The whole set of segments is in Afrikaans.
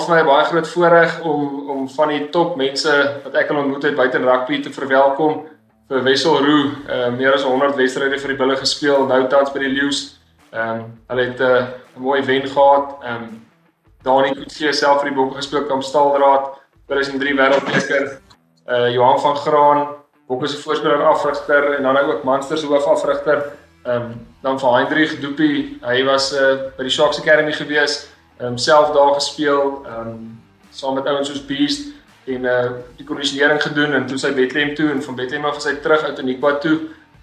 vir my 'n baie groot voorreg om van die top mense wat ek al ontmoet het buite rugby te verwelkom vir Wessel Roux. Meer as 100 wedstryde vir die Bulle gespeel, nou tans by die Lions. Hulle het 'n mooi wen gehad. Dani Kutsie self vir die Bokke gespeel, Kamp Staldraad, 2003 wêreldbeker. Johan van Graan, Bokke se voorspeler afrigter en dan ook Munster se hoofafrigter. Dan vir Hendrik Doepie, hy was by die Sharks Academy gewees, self daar gespeel, saam met ouens soos Beast en die kondisionering gedoen en toe sy Bethlehem toe en van Bethlehem af is hy terug uit Unikwa toe.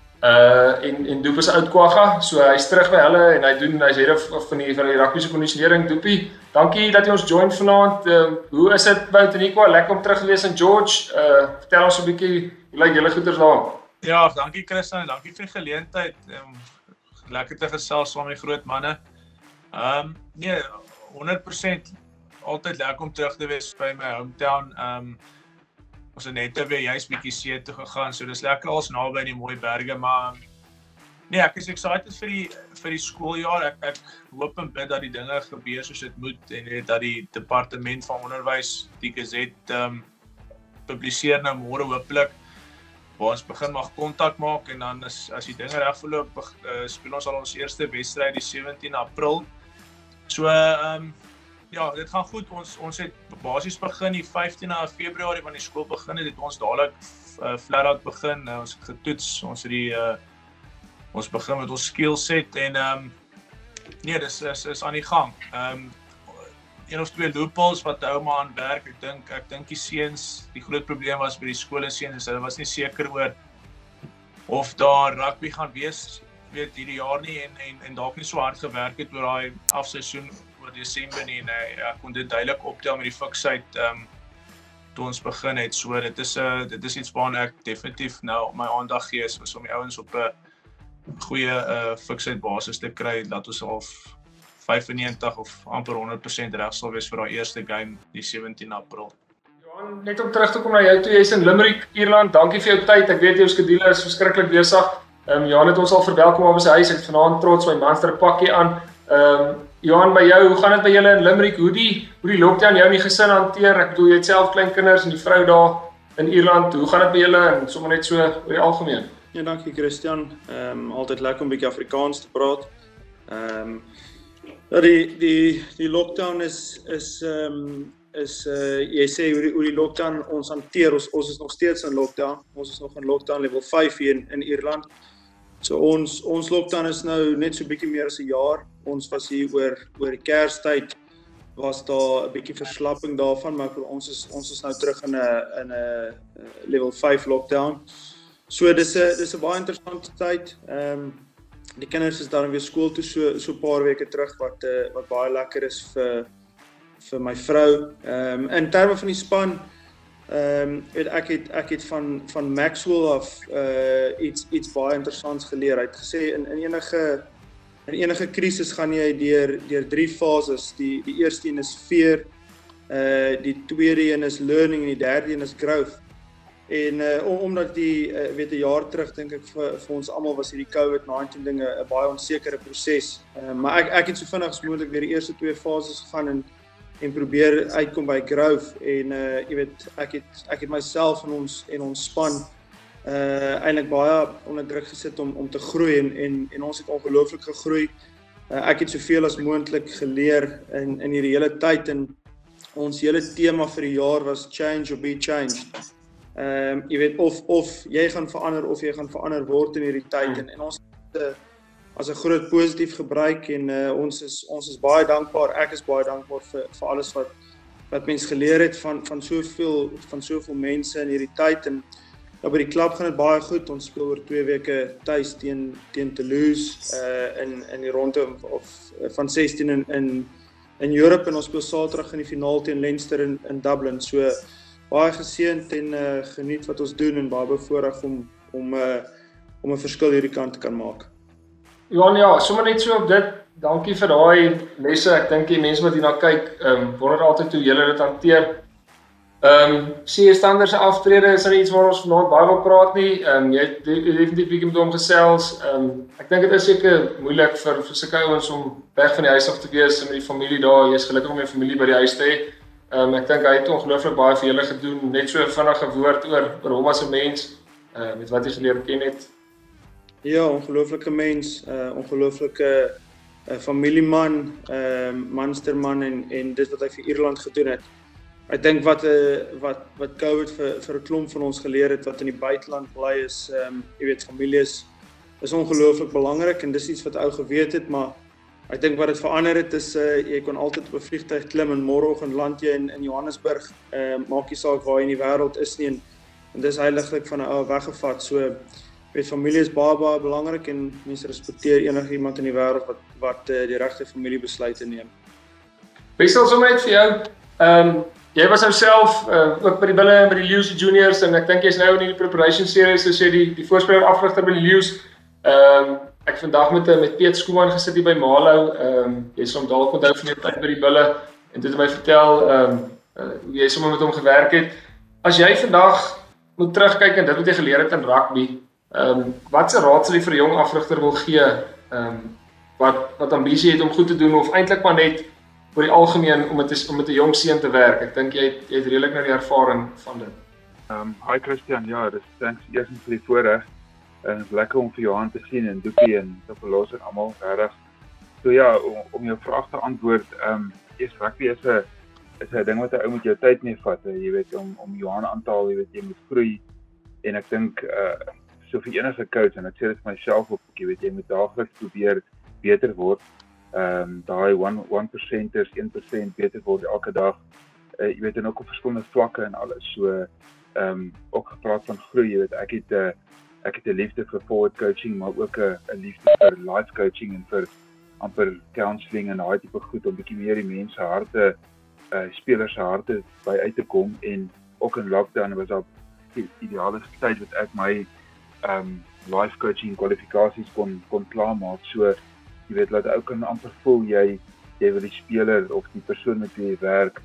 En Doep is oud Kwagga, so hy's terug by hulle en hy's head of van die rugby se kondisionering. Doepie, dankie dat jy ons join vanaand. Hoe is dit by Unikwa? Lekker om terug gewees in George. Vertel ons 'n bietjie, hoe lyk julle goeders daar? Ja, dankie Christian en dankie vir die geleentheid. Lekker te gesels saam met die groot manne. Nee, 100% altyd lekker om terug te wees by my hometown. Ons het net weer juist bietjie see toe gegaan, so dis lekker als naby in die mooi berge, maar nee, ek is excited vir die skooljaar. Ek hoop en bid dat die dinge gebeur soos dit moet en dat die departement van onderwys, die Gazette, publiseer nou môre hopelik, waar ons begin mag kontak maak en dan as die dinge reg verloop, speel ons al ons eerste wedstryd die 17 April. So ja, dit gaan goed. Ons het basies begin die 15 Februarie wanneer die skool begin het ons dadelik flat out begin. Ons het getoets, ons begin met ons skill set en nee, dis aan die gang. Een of twee loopholes wat hou maar aan werk. Ek dink die seuns, die groot probleem was by die skole seuns, hulle was nie seker oor of daar rugby gaan wees, weet hierdie jaar nie en dalk nie so hard gewerk het oor daai afseisoen oor Desember nie en ek kon dit duidelik optel met die fiksheid toe ons begin het. So dit is iets waarna ek definitief nou my aandag gee is om die ouens op 'n goeie fiksheid basis te kry dat ons al 95 of amper 100% reg sal wees vir daai eerste game die 17 April. Johan, net om terug te kom na jou toe, jy's in Limerick, Ierland. Dankie vir jou tyd. Ek weet jou skedule is verskriklik besig. Johan het ons al verwelkom op sy huis. Ek het vanaand trots my Munster pakkie aan. Johan, by jou, hoe gaan dit by julle in Limerick? Hoe die lockdown jou en die gesin hanteer? Ek bedoel, jy het self klein kinders en die vrou daar in Ierland. Hoe gaan dit by julle en sommer net so oor die algemeen? Ja, dankie Christian. Altyd lekker om 'n bietjie Afrikaans te praat. Ja, die lockdown is jy sê hoe die lockdown ons hanteer. Ons is nog steeds in lockdown. Ons is nog in lockdown level 5 hier in Ierland. So ons lockdown is nou net so bietjie meer as 'n jaar. Ons was hier oor die Kerstyd was daar 'n bietjie verslapping daarvan, maar ons is nou terug in 'n level 5 lockdown. So dis 'n baie interessante tyd. Die kinders is dan weer skool toe so 'n paar weke terug wat baie lekker is vir my vrou. In terme van die span, ek het van Maxwell af iets baie interessants geleer. Hy het gesê in enige krisis gaan jy deur 3 fases. Die eerste een is fear, die tweede een is learning en die derde een is growth. En omdat weet 'n jaar terug dink ek vir ons almal was hierdie COVID-19 dinge 'n baie onsekere proses. Maar ek het so vinnig as moontlik deur die eerste 2 fases gegaan en probeer uitkom by growth en jy weet ek het myself en ons span eintlik baie onder druk gesit om te groei en ons het ongelooflik gegroei. Ek het soveel as moontlik geleer in hierdie hele tyd en ons hele tema vir die jaar was change or be changed. Jy weet of jy gaan verander of jy gaan verander word in hierdie tyd en ons as 'n groot positief gebruik en ons is baie dankbaar. Ek is baie dankbaar vir alles wat mens geleer het van soveel mense in hierdie tyd en ja, by die klub gaan dit baie goed. Ons speel oor 2 weke tuis teen Toulouse in die ronde van 16 in Europe en ons speel Saterdag in die finaal teen Leinster in Dublin. So baie geseënd en geniet wat ons doen en baie bevoorreg om 'n verskil hierdie kant te kan maak. Johan, ja, sommer net so op dit. Dankie vir daai lesse. Ek dink die mense wat hierna kyk, wonder altyd hoe julle dit hanteer. C.S. Stander se aftrede is iets waar ons vanaand baie wil praat nie. Jy het definitief bietjie met hom gesels. Ek dink dit is seker moeilik vir sulke ouens om weg van die huis af te wees en met die familie daar. Jy is gelukkig om jou familie by die huis te hê. Ek dink hy het ongelooflik baie vir julle gedoen, net so vinnige woord oor hom as 'n mens, met wat jy geleer ken het. Ja, ongelooflike mens, ongelooflike familieman, Munsterman en dit wat hy vir Ierland gedoen het. Ek dink wat COVID vir 'n klomp van ons geleer het wat in die buiteland bly is, jy weet, familie is ongelooflik belangrik en dis iets wat ou geweet het, maar ek dink wat dit verander het is jy kon altyd op 'n vliegtuig klim en môreoggend land jy in Johannesburg, maak nie saak waar jy in die wêreld is nie en dis heiliglik van 'n ou weggevat. So weet, familie is baie belangrik en mense respekteer enigiemand in die wêreld wat die regte familiebesluite neem. Wessel, sommer net vir jou. Jy was nou self ook by die Bulle, by die Lions Juniors en ek dink jy's nou in die preparation series, soos jy die voorspeler afrigter by die Lions. Ek vandag met Piet Skooman gesit hier by Malo. Jy sal hom dalk onthou van die tyd by die Bulle en dit het my vertel hoe jy sommer met hom gewerk het. As jy vandag moet terugkyk en dit wat jy geleer het in rugby, wat se raad sal jy vir 'n jong afrigter wil gee wat ambisie het om goed te doen of eintlik maar net oor die algemeen om met 'n jong seun te werk? Ek dink jy het redelik nou die ervaring van dit. Hi Christian, ja, dis thanks eers vir die voorreg. En het is lekker om vir Johan te sien en Doekie en Topelos en almal regtig. So ja, om jou vraag te antwoord, rugby is 'n ding wat 'n ou met jou tyd mee vat. Jy weet, om Johan aan te haal, jy weet jy moet groei. En ek dink so vir enige coach en ek sê dit vir myself ook, jy weet jy moet daagliks probeer beter word. Daai 1% is 1% beter word elke dag. Jy weet en ook op verskillende vlakke en alles. So ook gepraat van groei, jy weet ek het 'n liefde vir forward coaching, maar ook 'n liefde vir life coaching en vir amper counselling en daai tipe goed om bietjie meer die mense harte, spelers se harte by uit te kom. En ook in lockdown was daar die ideale tyd wat ek my life coaching kwalifikasies kon klaarmaak. So jy weet laat ou kan amper voel jy wil die speler of die persoon met wie jy werk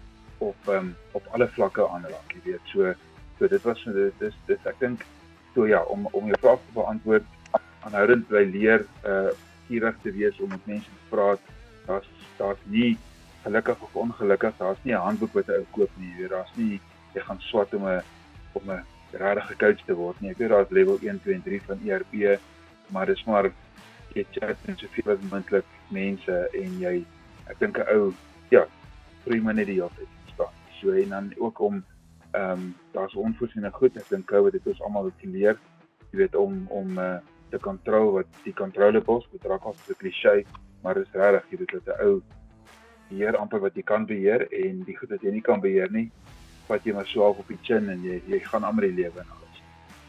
op alle vlakke aanraak, jy weet. So dit was dit ek dink so ja, om jou vraag te beantwoord, aanhoudend bly leer, gierig te wees om met mense te praat. Daar's nie gelukkig of ongelukkig, daar's nie 'n handboek wat jy koop nie, jy weet, daar's nie jy gaan swat om 'n regte coach te word nie. Ek weet daar's level 1, 2 en 3 van ERP, maar dis maar jy chat en soveel as moontlik mense en jy, ek dink 'n ou, ja, groei maar net die hele tyd, verstaan. So en dan ook om daar's onvoorsiene goed, ek dink COVID het ons almal geleer, jy weet, om te control wat die controllables, dit raak as 'n cliché, maar dit is regtig, jy weet, dat 'n ou beheer amper wat jy kan beheer en die goed wat jy nie kan beheer nie, vat jy maar so op die chin en jy gaan aan met die lewe en alles.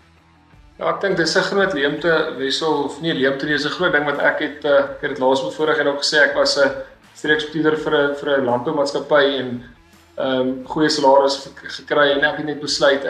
Ja, ek dink dis 'n groot leemte, Wessel, of nie leemte nie, dis 'n groot ding wat ek het dit laas bevoorreg en ook gesê, ek was 'n streeksbestuurder vir 'n landboumaatskappy en goeie salaris gekry en ek het net besluit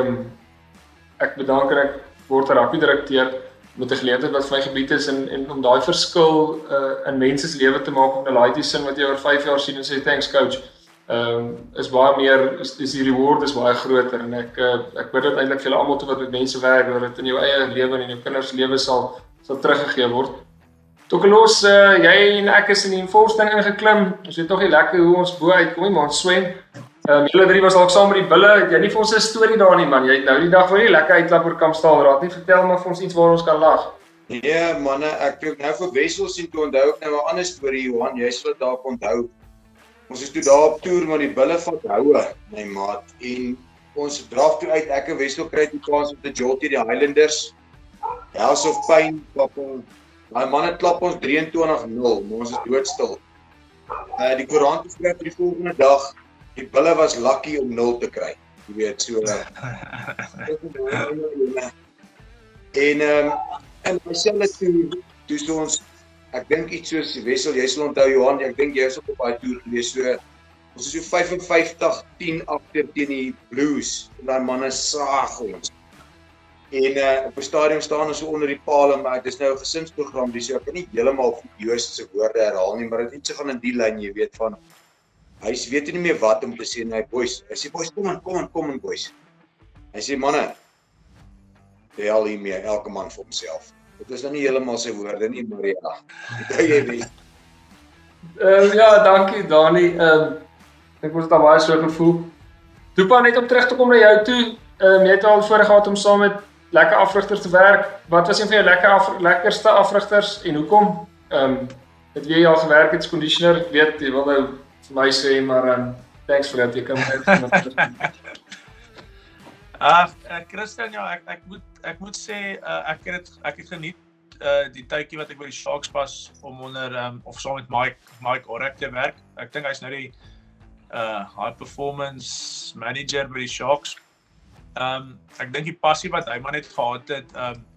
ek bedank en ek word 'n rugby direkteur met 'n geleentheid wat vir my gebied is en om daai verskil in mense se lewe te maak om 'n laaitie sin wat jy oor 5 jaar sien en sê thanks coach, is baie meer, is die reward is baie groter en ek bid dit eintlik vir julle almal toe wat met mense werk, dat dit in jou eie lewe en in jou kinders lewe sal teruggegee word. Tokelos, jy en ek is in die enforcing ingeklim. Ons weet nog nie lekker hoe ons bo uitkom nie, maar ons swem. Julle drie was dalk saam met die Bulle. Het jy nie vir ons 'n storie daar nie, man? Jy het nou die dag vir nie lekker uitklap oor Kampstaalraad nie. Vertel maar vir ons iets waar ons kan lag. Nee, manne, ek het nou vir Wessel sien toe onthou ek nou 'n ander storie, Johan, jy sal dit dalk onthou. Ons is toe daar op toer met die Bulle van Houe, my maat, en ons draf toe uit, ek en Wessel kry die kans om te jol teen die Highlanders. House of Pain, daai manne klap ons 23-0, maar ons is doodstil. Die koerant skryf die volgende dag, die Bulle was lucky om 0 te kry. Jy weet, so. En myself toe ons, ek dink iets soos Wessel, jy sal onthou Johan, ek dink jy is ook op daai toer gewees, so ons is so 55-10 agter teen die Blues, en daai manne saag ons. En op die stadion staan ons so onder die paal, maar dit is nou 'n gesinsprogram, so ek kan nie heeltemal Joost se woorde herhaal nie, maar dit iets gaan in die lyn, jy weet, van hy weet nie meer wat om te sê, en hy sê boys, kom aan boys. Hy sê manne, hel hiermee, elke man vir homself. Dit is nou nie heeltemal sy woorde nie, maar ja, jy weet. Ja, dankie Dani. Ek was daar baie so gevoel. Doepa, net om terug te kom na jou toe. Jy het al voorheen gehad om saam met lekker afrigters te werk. Wat was een van jou lekkerste afrigters en hoekom? Met wie jy al gewerk het as conditioner? Ek weet, jy wil nou vir my sê, maar thanks vir dat jy kan Christian, ja, ek moet sê ek het geniet die tydjie wat ek by die Sharks was om onder of saam met Mike Orek te werk. Ek dink hy's nou die high performance manager by die Sharks. Ek dink die passie wat hy maar net gehad het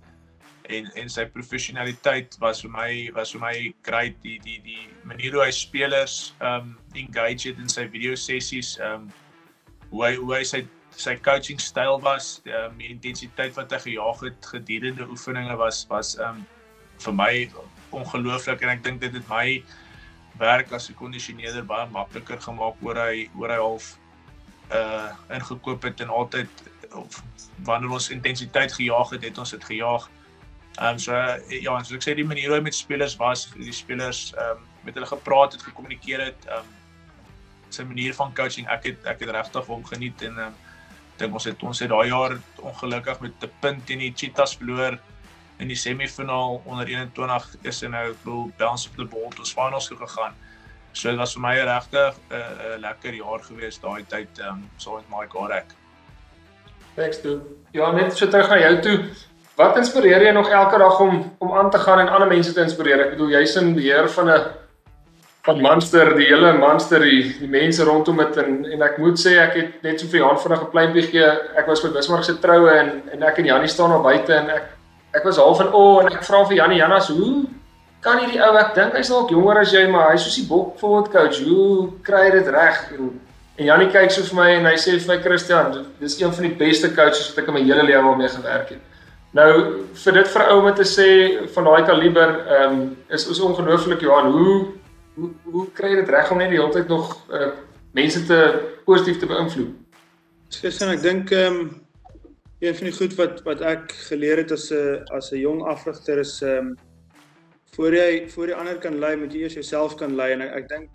en sy professionaliteit was vir my great. Die manier hoe hy spelers engage het in sy video sessies, hoe hy sy coaching styl was, die intensiteit wat hy gejaag het gedurende oefeninge was vir my ongelooflik, en ek dink dit het my werk as 'n kondisioneerder baie makliker gemaak oor hy half ingekoop het en altyd wanneer ons intensiteit gejaag het ons dit gejaag. So ek sê die manier hoe hy met spelers was, die spelers met hulle gepraat het, gekommunikeer het, sy manier van coaching, ek het regtig hom geniet en dink ons het daai jaar ongelukkig met 'n punt teen die Cheetahs verloor in die semifinaal onder 21 is en nou bounce op the ball tot ons finals toe gegaan. So dit was vir my regtig 'n lekker jaar gewees daai tyd saam met Mike Orek. Thanks toe. Ja, net so terug na jou toe. Wat inspireer jy nog elke dag om aan te gaan en ander mense te inspireer? Ek bedoel, jy's in beheer van Monster, die hele Monster, die mense rondom dit en ek moet sê, ek het net so vir Jan vinnig 'n pleintjie gegee. Ek was by Bismarck se troue en ek en Jannie staan daar buite en ek was half in en ek vra vir Jannie, hoe kan hierdie ou, ek dink hy's dalk jonger as jy, maar hy's soos die bok forward coach, hoe kry hy dit reg? En Jannie kyk so vir my en hy sê vir my, Christian, dis een van die beste coaches wat ek in my hele lewe al mee gewerk het. Nou, vir dit vir ou met te sê van daai kaliber, is ongelooflik, Johan, hoe kry jy dit reg om net die hele tyd nog mense positief te beïnvloed? Christian, ek dink een van die goed wat ek geleer het as 'n jong afrigter is voor jy ander kan lei, moet jy eers jouself kan lei en ek dink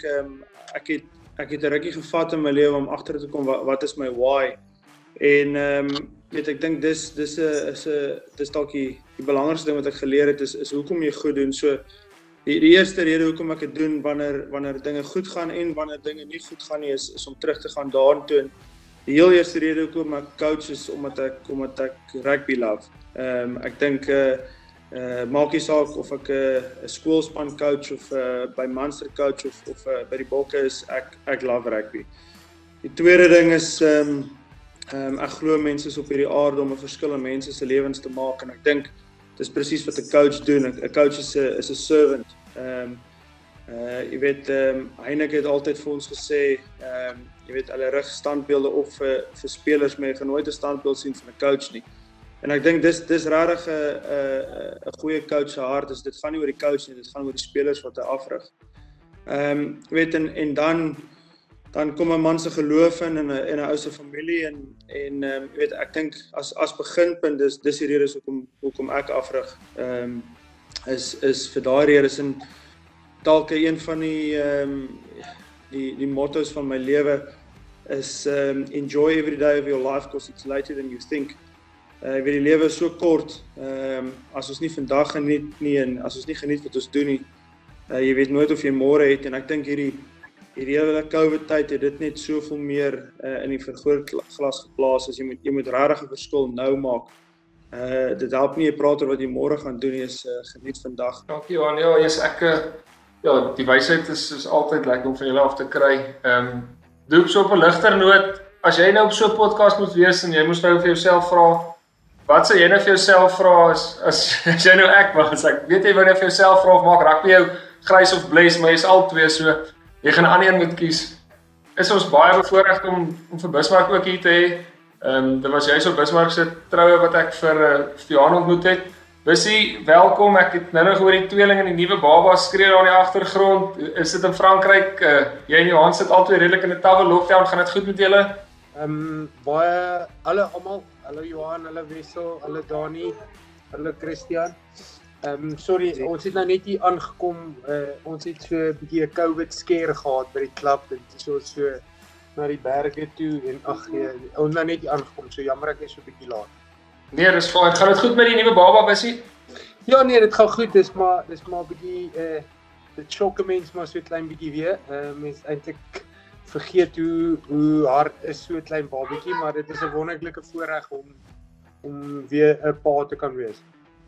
ek het 'n rukkie gevat in my lewe om agter te kom wat is my why en ek dink dis dalk die belangrikste ding wat ek geleer het is hoekom jy goed doen. So die eerste rede hoekom ek dit doen wanneer dinge goed gaan en wanneer dinge nie goed gaan nie is om terug te gaan daartoe. En die heel eerste rede hoekom ek coach is omdat ek rugby love. Ek dink maak nie saak of ek 'n skoolspan coach of by Monster coach of by die Bokke is, ek love rugby. Die tweede ding is ek glo mense is op hierdie aarde om 'n verskil in mense se lewens te maak en ek dink dis presies wat 'n coach doen. 'n Coach is 'n servant. Jy weet Heineke het altyd vir ons gesê, jy weet hulle rig standbeelde op vir spelers, maar jy gaan nooit 'n standbeeld sien van 'n coach nie. En ek dink dis regtig 'n goeie coach se hart. Dit gaan nie oor die coach nie, dit gaan oor die spelers wat hy afrig. Weet en dan kom 'n man se geloof in 'n ou se familie en weet ek dink as beginpunt dis die rede hoekom ek afrig. Is vir daai rede is dalk een van die motto's van my lewe is enjoy every day of your life because it's later than you think. Weet die lewe is so kort. As ons nie vandag geniet nie en as ons nie geniet wat ons doen nie, jy weet nooit of jy môre het en ek dink hierdie hele COVID tyd het dit net soveel meer in die vergrootglas geplaas as jy moet regtig 'n verskil nou maak. Dit help nie jy praat oor wat jy môre gaan doen nie, is geniet vandag. Dankie Johan. Ja, die wysheid is altyd lekker om van julle af te kry. Doop so op 'n ligter noot, as jy nou op so 'n podcast moet wees en jy moes nou vir jouself vra, wat sou jy nou vir jouself vra as jy nou ek was? Ek weet jy wou net vir jouself vra of maak rugby jou grys of bles, maar jy's al twee, so jy gaan 'n ander een moet kies. Is ons baie bevoorreg om vir Bismarck ook hier te hê. Dit was juist op Bismarck se troue wat ek vir Johan ontmoet het. Bissie, welkom. Ek het nou gehoor die tweeling en die nuwe baba skree daar in die agtergrond. Is dit in Frankryk? Jy en Johan sit albei redelik in 'n tawe lockdown. Gaan dit goed met julle? Baie almal, hallo Johan, hallo Wessel, hallo Dani, hallo Christian. Sorry, ons het nou net hier aangekom. Ons het so 'n bietjie 'n COVID scare gehad by die klub en so na die berge toe en ons nou net aangekom, so jammer ek is so 'n bietjie laat. Nee, dis fyn. Gaan dit goed met die nuwe baba, Bussie? Ja nee, dit gaan goed, dis maar 'n bietjie dit shock 'n mens maar so 'n klein bietjie weer. Mens eintlik vergeet hoe hard is so 'n klein babatjie, maar dit is 'n wonderlike voorreg om weer 'n pa te kan wees.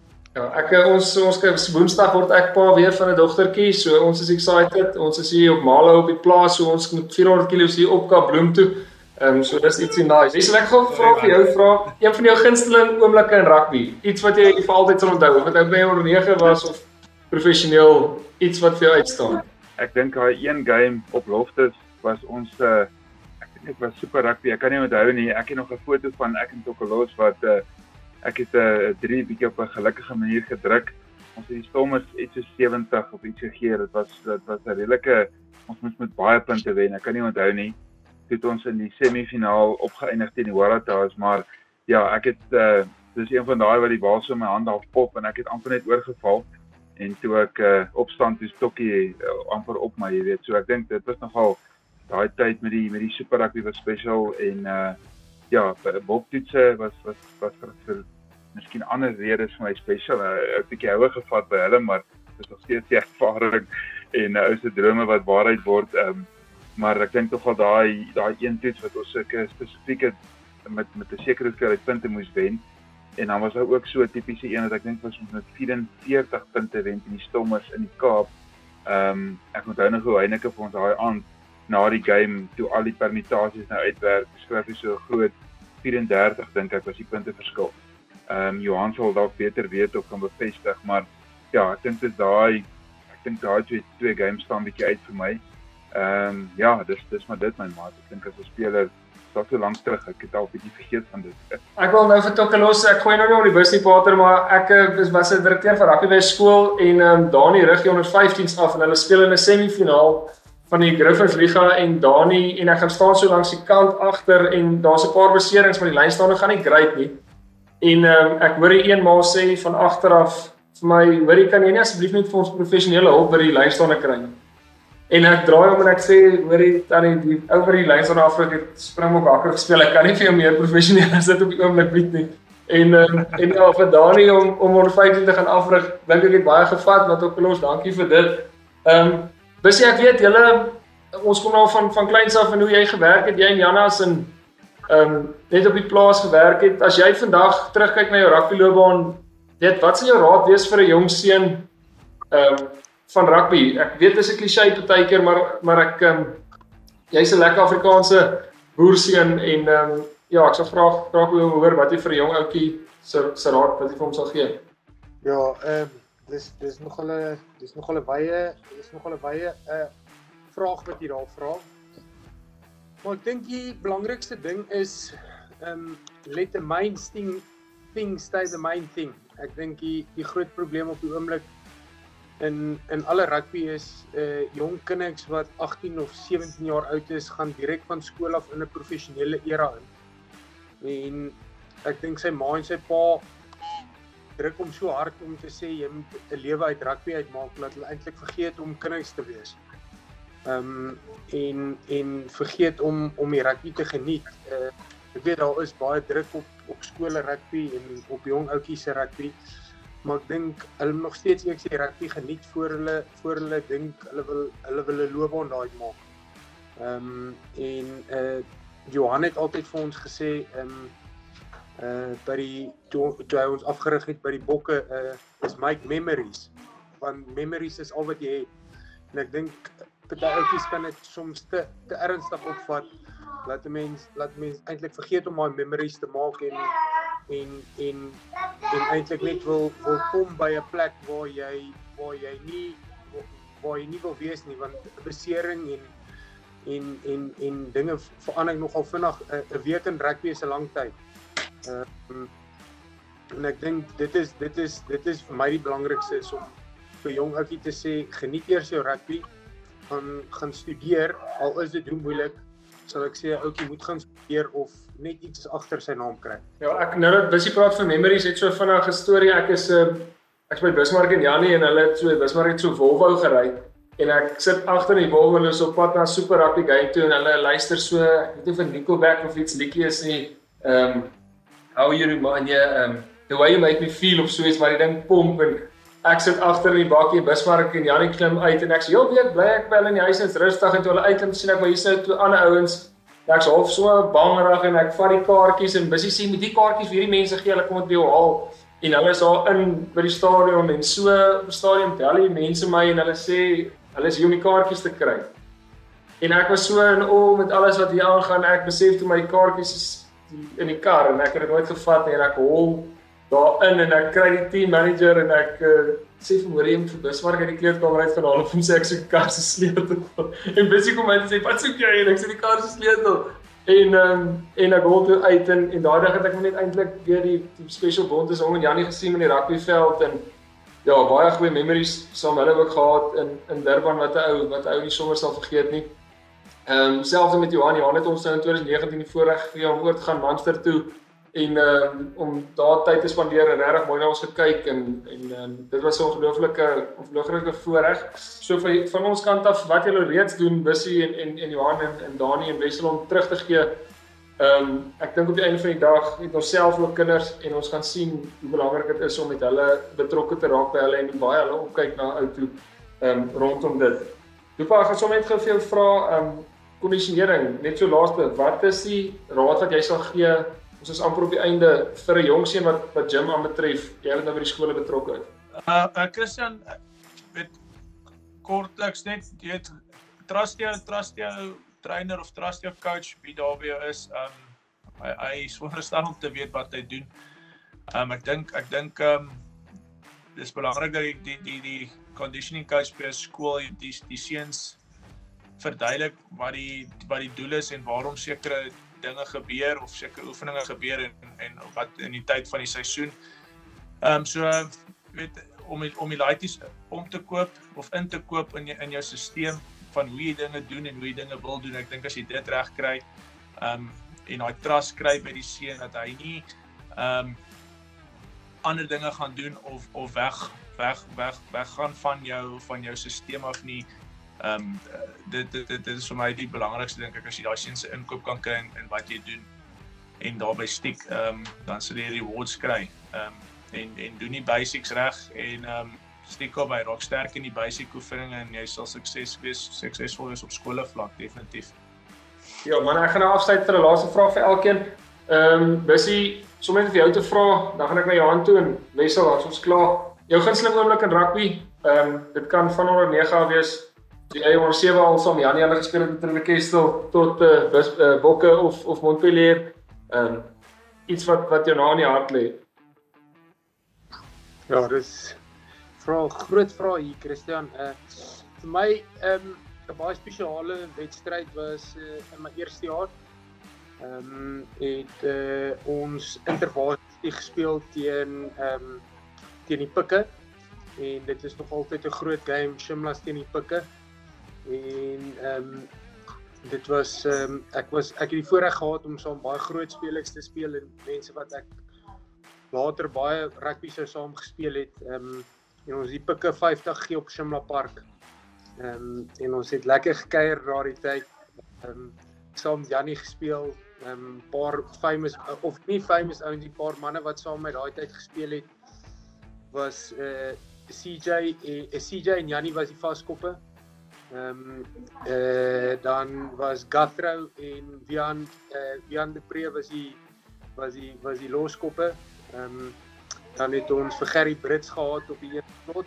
Ja, ons Woensdag word ek pa weer van 'n dogtertjie, so ons is excited. Ons is hier op Malo op die plaas, so ons moet 400 kg hier op Kaapbloem toe. So dis ietsie nice. Dis ek gou vra vir jou een van jou gunsteling oomblikke in rugby. Iets wat jy vir altyd sal onthou, of dit nou by onder 9 was of professioneel, iets wat vir jou uitstaan. Ek dink daai een game op Loftus was ons ek dink dit was super rugby. Ek kan nie onthou nie. Ek het nog 'n foto van ek en Tokelos wat ek het 3 bietjie op 'n gelukkige manier gedruk. Ons het die Stormers iets so 70 of iets gegee. Dit was 'n redelike, ons moes met baie punte wen. Ek kan nie onthou nie. Het ons in die semifinaal opgeëindig teen die Waratahs, maar ja, ek het dis een van daai wat die bal so in my hand afpop en ek het amper net oorgeval en toe ek opstaan toe stokkie amper op my, jy weet. So ek dink dit was nogal daai tyd met die Super Rugby was special en ja, boktoetse was vir miskien ander redes vir my special. Ek 'n bietjie houe gevat by hulle, maar dit is nog steeds die ervaring en ou se drome wat waarheid word. Maar ek dink tog al daai een toets wat ons sulke spesifieke met 'n sekere hoeveelheid punte moes wen. En dan was daar ook so 'n tipiese een wat ek dink was ons met 44 punte wen teen die Stormers in die Kaap. Ek onthou nog hoe Heineke vir ons daai aand na die game toe al die permutasies nou uitwerk, skryf hy so groot 34 dink ek was die punte verskil. Johan sal dalk beter weet of kan bevestig, maar ja, ek dink daai twee games staan bietjie uit vir my. Ja, dis maar dit my maat. Ek dink as 'n speler, so lank terug, ek het al 'n bietjie vergeet van dit. Ek wil nou vir Tokelos, ek gooi nou nie op die bus nie Pater, maar ek was 'n direkteur van rugby by skool en Dani rig die onder 15s af en hulle speel in 'n semifinaal van die Griffins Liga en Dani en ek gaan staan so langs die kant agter en daar's 'n paar beserings van die lynstaande gaan nie great nie. En ek hoor die een ma sê van agteraf vir my, hoorie kan jy nie asseblief net vir ons professionele hulp by die lynstaande kry nie. En ek draai om en ek sê, hoorie tannie, die ou by die lynstaande afrit het Springbok hakker gespeel. Ek kan nie vir jou meer professioneel as dit op die oomblik bied nie. En ja, vir Dani om onder 15 te gaan afrig, dink ek het baie gevat, maar Tokelos, dankie vir dit. Bussie, ek weet julle ons kom nou van kleins af en hoe jy gewerk het, jy en Jannas en net op die plaas gewerk het. As jy vandag terugkyk na jou rugbyloopbaan, wat sal jou raad wees vir 'n jong seun van rugby? Ek weet dit is 'n klise partykeer, maar ek jy's 'n lekker Afrikaanse boerseun en ja, ek sal graag hoor wat jy vir 'n jong ouetjie se raad wat jy vir hom sal gee. Ja, dis nogal 'n baie vraag wat jy daar vra. Maar ek dink die belangrikste ding is let the main thing stay the main thing. Ek dink die groot probleem op die oomblik in alle rugby is jong kinders wat 18 of 17 jaar oud is, gaan direk van skool af in 'n professionele era in. En ek dink sy ma en sy pa druk hom so hard om te sê jy moet 'n lewe uit rugby uitmaak dat hulle eintlik vergeet om kinders te wees. En vergeet om die rugby te geniet. Ek weet daar is baie druk op skole rugby en op jong ouetjies se rugby, maar ek dink hulle nog steeds eers die rugby geniet voor hulle dink hulle wil 'n loopbaan daai maak. Johan het altyd vir ons gesê toe hy ons afgerig het by die bokke is make memories, want memories is al wat jy het. En ek dink party ouetjies kan dit soms te ernstig opvat, laat 'n mens eintlik vergeet om daai memories te maak en eintlik net wil kom by 'n plek waar jy nie wil wees nie, want besering en dinge verander nogal vinnig. 'n week in rugby is 'n lang tyd. En ek dink dit is vir my die belangrikste is om vir jong ouetjie te sê geniet eers jou rugby, gaan studeer, al is dit hoe moeilik, sal ek sê 'n ouetjie moet gaan studeer of net iets agter sy naam kry. Ja, ek nou dat Bussie praat van memories, het so vinnige storie. Ek is by Bismarck en Janie en hulle het so Bismarck het so Volvo gery. En ek sit agter in die wa hulle is op pad na Super Rugby game toe en hulle luister so, ek weet nie of 'n Nickelback of iets liedjie is nie. How you remind you, the way you make me feel of so iets waar die ding pomp en ek sit agter in die bakkie Bismarck en Janie klim uit en ek sê, "Heel week bly ek wel in die huis en dit's rustig en toe hulle uitklim sien ek maar hier sit twee ander ouens. Ek's half so bangerig en ek vat die kaartjies en Bussie sê met die kaartjies vir hierdie mense gee, hulle kom dit by jou haal." En hulle is daar in by die stadion en so op die stadion bel die mense my en hulle sê hulle is hier om die kaartjies te kry. En ek was so in met alles wat hier aangaan. Ek besef toe my kaartjies is in die kar en ek het dit nooit gevat nie en ek hol daarin en ek kry die team manager en ek sê vir Miriam vir Bismarck uit die kleedkamer uit gehaal of hom sê ek soek die kar se sleutel. En Bussie kom uit en sê, "Wat soek jy?" En ek sê die kar se sleutel. En ek hol toe uit en daai dag het ek net eintlik weer die special bond is om en Janie gesien in die rugbyveld en ja, baie goeie memories saam hulle ook gehad in Durban wat 'n ou nie sommer sal vergeet nie. Selfs met Johan het ons nou in 2019 die voorreg gegee om oor te gaan Munster toe en om daar tyd te spandeer en regtig mooi na ons gekyk en dit was 'n ongelooflike voorreg. So van ons kant af wat julle reeds doen Bussie en Johan en Dani en Wessel om terug te gee. Ek dink op die einde van die dag het ons self ook kinders en ons kan sien hoe belangrik dit is om met hulle betrokke te raak by hulle en hoe baie hulle opkyk na ou toe rondom dit. Dopa, ek gaan sommer net gou vir jou vra kondisionering, net so laaste, wat is die raad wat jy sal gee? Ons is amper op die einde vir 'n jong seun wat gym aanbetref. Jy het nou by die skole betrokke is. Christian, weet kortliks net, jy weet trust jou trainer of trust jou coach wie daar by jou is. Hy is veronderstel om te weet wat hy doen. Ek dink dis belangrik dat die conditioning coach by 'n skool die seuns verduidelik wat die doel is en waarom sekere dinge gebeur of sekere oefeninge gebeur en wat in die tyd van die seisoen. Weet om die laities om te koop of in te koop in jou stelsel van hoe jy dinge doen en hoe jy dinge wil doen. Ek dink as jy dit reg kry en daai trust kry by die seun dat hy nie ander dinge gaan doen of weg gaan van jou stelsel af nie. Dit is vir my die belangrikste dink ek as jy daai seun se inkoop kan kry en wat jy doen en daarby stiek, dan sal jy rewards kry. En doen die basics reg en stiek op by raak sterk in die basic oefeninge en jy sal suksesvol wees op skoolvlak definitief. Ja, man, ek gaan nou afsluit vir 'n laaste vraag vir elkeen. Bussie, sommer net vir jou te vra, dan gaan ek na Johan toe en Wessel, as ons klaar. Jou gunsteling oomblik in rugby, dit kan van onder 9 wees. Jy onder 7 al saam Janie hulle gespeel het met Newcastle tot Bokke of Montpellier. Iets wat jou na in die hart lê. Ja, dis groot vraag hier, Christian. Vir my 'n baie spesiale wedstryd was in my eerste jaar. Het ons intervalie gespeel teen die Pikke en dit is nog altyd 'n groot game, Shimlas teen die Pikke. En dit was ek het die voorreg gehad om saam baie groot spelers te speel en mense wat ek later baie rugby sou saam gespeel het. En ons die Pikke 50 gee op Shimla Park. En ons het lekker gekuier daardie tyd. Saam Janie gespeel, paar famous of nie famous ouens, die paar manne wat saam met daai tyd gespeel het was CJ en Janie was die vaskoppe. Dan was Gathrow en Wian de Pre was die loskoppe. Dan het ons vir Gerry Brits gehad op die een slot.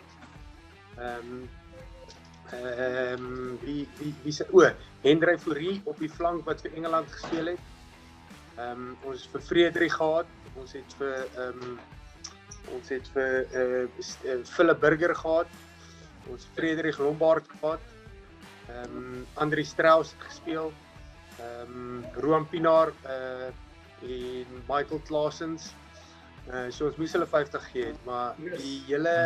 Hendrik Fourie op die flank wat vir Engeland gespeel het. Ons vir Frederik gehad. Ons het vir Philip Burger gehad. Ons Frederik Lombard gehad. Andri Strauss het gespeel. Roan Pinaar en Michael Claessens. So ons moes hulle 50 gee het, maar die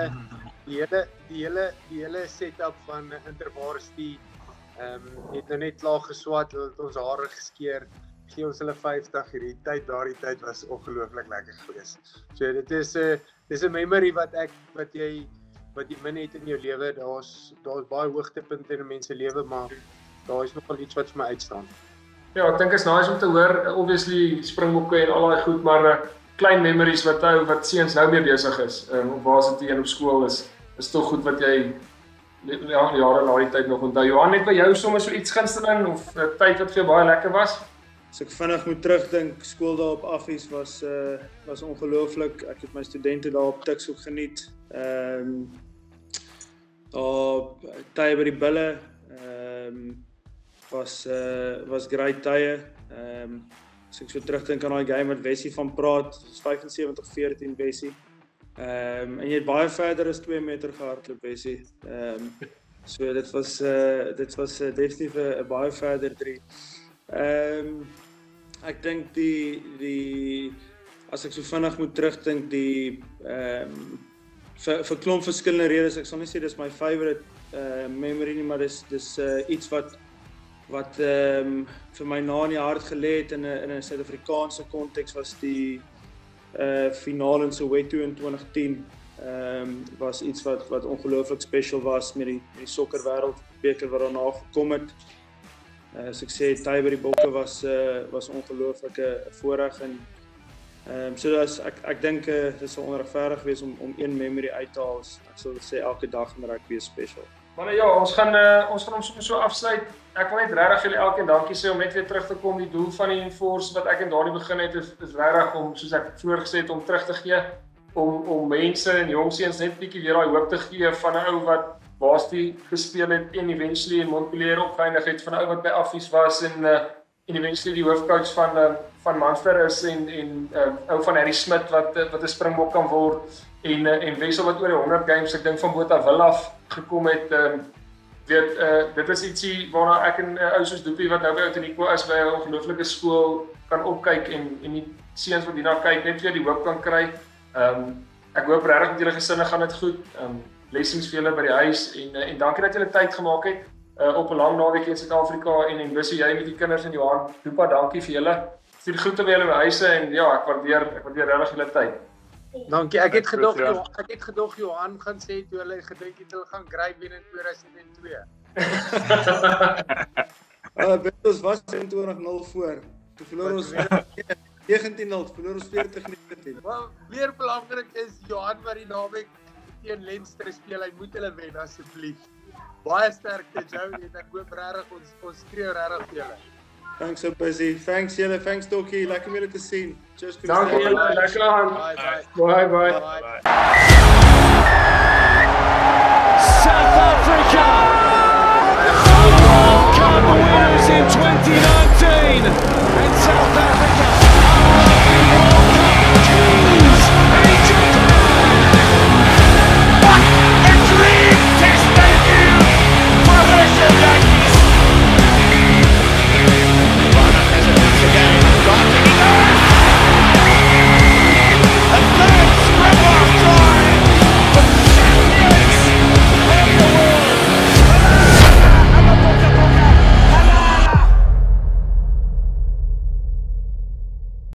hele setup van Intervarsity het nou net klaar geswat, het ons hare geskeer, gee ons hulle 50, daardie tyd was ongelooflik lekker geweest. So dit is 'n memory wat jy wat jy min het in jou lewe. Daar's baie hoogtepunte in 'n mens se lewe, maar daar is nogal iets wat vir my uitstaan. Ja, ek dink is nice om te hoor, obviously Springbokke en al daai goed, maar klein memories wat seuns nou mee besig is, op varsity en op skool is tog goed wat jy jare na die tyd nog onthou. Johan, net by jou sommer so iets gunsteling of 'n tyd wat vir jou baie lekker was? As ek vinnig moet terugdink, skool daar op Affies was ongelooflik. Ek het my studente daar op Tuks ook geniet. Tye by die bulle was great tye. As ek so terugdink aan daai game wat Wessie van praat, dit was 75-14 Wessie. En jy het baie verder as 2 meter gehardloop, Wessie. So dit was definitief 'n baie verder 3. Ek dink die as ek so vinnig moet terugdink, vir klomp verskillende redes, ek sal nie sê dis my favorite memory nie, maar dis iets wat vir my na in die hart gelê het in 'n Suid-Afrikaanse konteks, was die finaal in Soweto in 2010. Was iets wat ongelooflik special was met die sokker wêreldbeker wat daarna gekom het. As ek sê, tye by die Bokke was ongelooflike voorreg en so ek dink dit sal onregverdig wees om een memory uit te haal. Ek sal sê elke dag in rugby is special. Maar ja, ons gaan hom so afsluit. Ek wil net regtig vir julle elkeen dankie sê om net weer terug te kom. Die doel van die Enforce wat ek en daardie begin het is regtig om, soos ek vroeër gesê het, om terug te gee, om mense en jong seuns net bietjie weer daai hoop te gee van 'n ou wat Varsity gespeel het en eventually in Montpellier opgeëindig het, van 'n ou wat by Affies was en eventually die hoofcoach van Munster is en ou van Harry Smit wat 'n Springbok kan word en Wessel wat oor die 100 games, ek dink van Botawil af gekom het. Dit is ietsie waarna ek en ou soos Doopie wat nou by Outeniqua is by 'n ongelooflike skool kan opkyk en die seuns wat hierna kyk net weer die hoop kan kry. Ek hoop regtig met julle gesinne gaan dit goed. Blessings vir julle by die huis en dankie dat julle tyd gemaak het op 'n lang naweek in Suid-Afrika en Wissie, jy met die kinders en Johan, Doepa, dankie vir julle. Stuur groete by julle by huise en ja, ek waardeer regtig julle tyd. Dankie. Ek het gedog Johan gaan sê toe hulle gedink het hulle gaan gryp wen in 2002. Ons was 20-0 voor. Toe verloor ons 19-0, verloor ons 40-19. Wel, meer belangrik is Johan wat die naweek teen Leinster speel, hy moet hulle wen asseblief. Baie sterkte Jou en ek hoop regtig ons skreeu regtig vir julle. Thanks so busy. Thanks julle, thanks Dokkie, lekker om julle te sien. Cheers. Dankie julle, lekker aan. Bye. South Africa